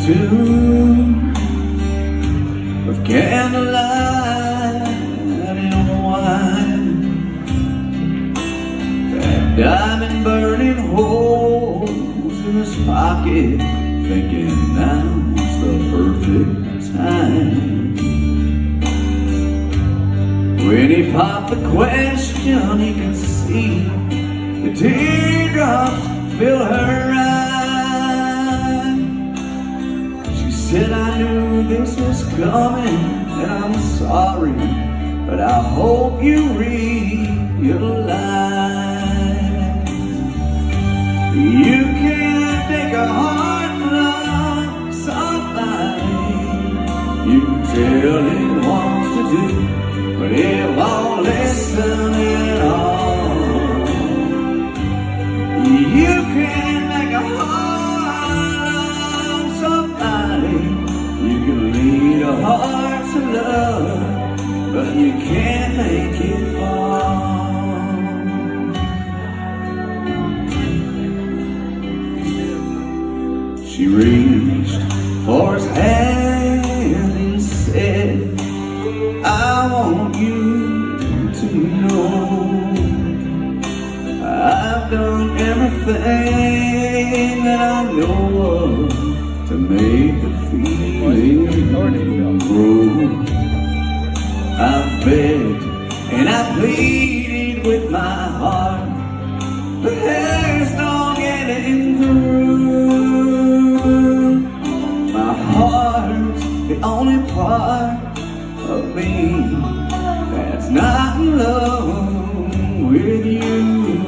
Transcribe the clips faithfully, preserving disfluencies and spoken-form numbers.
tune of candlelight and wine, that diamond burning holes in his pocket, thinking now's the perfect time. When he popped the question, he could see the teardrops fill her eyes. She said, I knew this was coming, and I'm sorry, but I hope you realize you can't make a heart love somebody. You can tell it wants to do, but it won't listen at all. You can make a heart love somebody. You can lead a heart to love, but you can't make it fall. She reached for his hand and said, I want you to know I've done everything that I know of to make the feeling grow. I've begged and I pleaded with my heart, but there's no getting through. My heart's the only part of me that's not in love with you.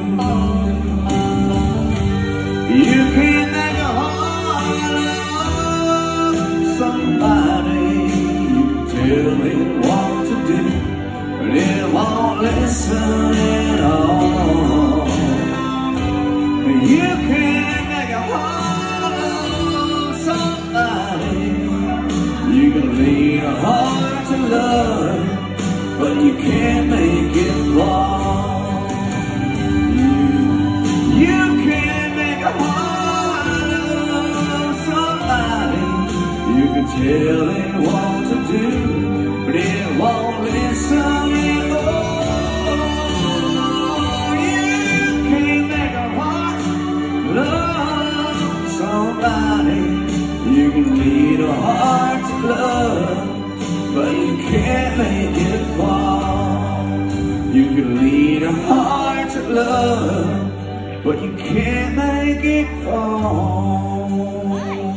You can't make a heart love somebody. You tell it what to do, but it won't listen at all. You can't make a heart love somebody. You can lead a heart to love, but you can't make it fall. You, you can't make a heart love somebody. You can tell it what to do, but it won't listen anymore. You can't make a heart love somebody. You can lead a heart to love, but you can't make it fall. You can lead a heart to love, but you can't make it fall.